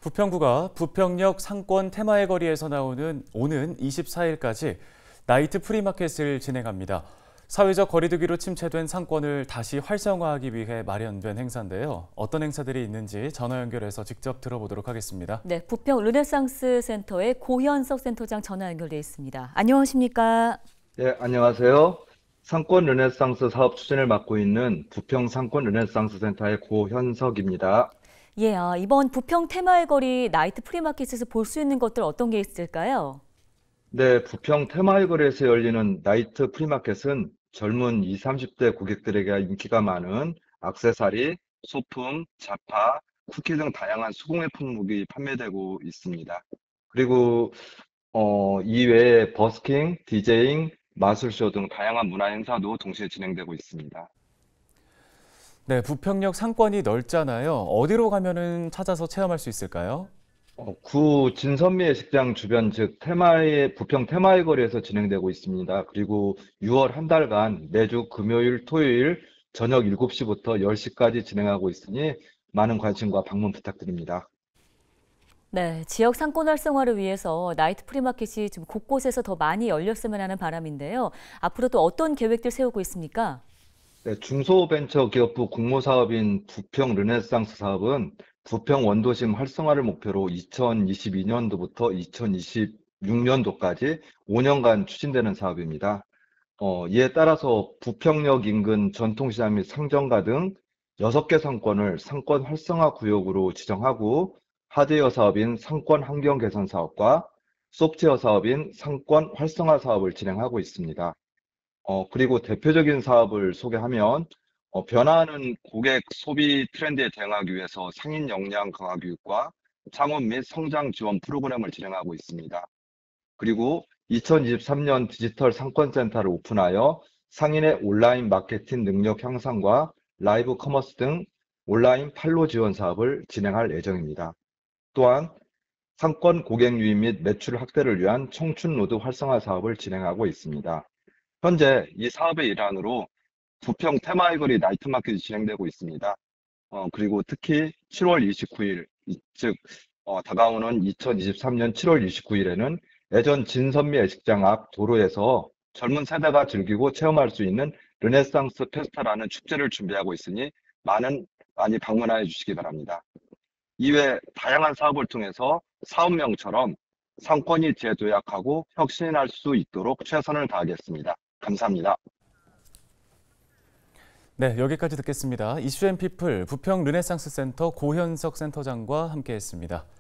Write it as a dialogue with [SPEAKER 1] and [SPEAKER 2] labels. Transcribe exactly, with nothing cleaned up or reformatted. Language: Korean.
[SPEAKER 1] 부평구가 부평역 상권 테마의 거리에서 나오는 오는 이십사 일까지 나이트 프리마켓을 진행합니다. 사회적 거리두기로 침체된 상권을 다시 활성화하기 위해 마련된 행사인데요. 어떤 행사들이 있는지 전화 연결해서 직접 들어보도록 하겠습니다.
[SPEAKER 2] 네, 부평 르네상스 센터의 고현석 센터장 전화 연결돼 있습니다. 안녕하십니까?
[SPEAKER 3] 네, 안녕하세요. 상권 르네상스 사업 추진을 맡고 있는 부평 상권 르네상스 센터의 고현석입니다.
[SPEAKER 2] 예, 아, 이번 부평 테마의 거리 나이트 프리마켓에서 볼 수 있는 것들 어떤 게 있을까요?
[SPEAKER 3] 네, 부평 테마의 거리에서 열리는 나이트 프리마켓은 젊은 이십, 삼십 대 고객들에게 인기가 많은 액세서리, 소품, 잡화, 쿠키 등 다양한 수공예 품목이 판매되고 있습니다. 그리고 어, 이외에 버스킹, 디제잉, 마술쇼 등 다양한 문화 행사도 동시에 진행되고 있습니다.
[SPEAKER 1] 네, 부평역 상권이 넓잖아요. 어디로 가면은 찾아서 체험할 수 있을까요?
[SPEAKER 3] 어, 구 진선미 예식장 주변 즉 테마의 부평 테마의 거리에서 진행되고 있습니다. 그리고 유월 한 달간 매주 금요일, 토요일 저녁 일곱 시부터 열 시까지 진행하고 있으니 많은 관심과 방문 부탁드립니다.
[SPEAKER 2] 네, 지역 상권 활성화를 위해서 나이트 프리마켓이 좀 곳곳에서 더 많이 열렸으면 하는 바람인데요. 앞으로 또 어떤 계획들 세우고 있습니까?
[SPEAKER 3] 네, 중소벤처기업부 공모사업인 부평 르네상스 사업은 부평 원도심 활성화를 목표로 이천이십이 년도부터 이천이십육 년도까지 오 년간 추진되는 사업입니다. 어, 이에 따라서 부평역 인근 전통시장 및 상점가 등 여섯 개 상권을 상권 활성화 구역으로 지정하고 하드웨어 사업인 상권 환경 개선 사업과 소프트웨어 사업인 상권 활성화 사업을 진행하고 있습니다. 어, 그리고 대표적인 사업을 소개하면 어, 변화하는 고객 소비 트렌드에 대응하기 위해서 상인 역량 강화 교육과 창업 및 성장 지원 프로그램을 진행하고 있습니다. 그리고 이천이십삼 년 디지털 상권센터를 오픈하여 상인의 온라인 마케팅 능력 향상과 라이브 커머스 등 온라인 판로 지원 사업을 진행할 예정입니다. 또한 상권 고객 유입 및 매출 확대를 위한 청춘 로드 활성화 사업을 진행하고 있습니다. 현재 이 사업의 일환으로 부평 테마의 거리 나이트 마켓이 진행되고 있습니다. 어, 그리고 특히 칠월 이십구일, 즉 어, 다가오는 이천이십삼 년 칠월 이십구일에는 예전 진선미 예식장 앞 도로에서 젊은 세대가 즐기고 체험할 수 있는 르네상스 페스타라는 축제를 준비하고 있으니 많은 많이 방문하여 주시기 바랍니다. 이외 다양한 사업을 통해서 사업명처럼 상권이 재도약하고 혁신할 수 있도록 최선을 다하겠습니다. 감사합니다.
[SPEAKER 1] 네, 여기까지 듣겠습니다. 이슈앤피플 부평 르네상스 센터 고현석 센터장과 함께했습니다.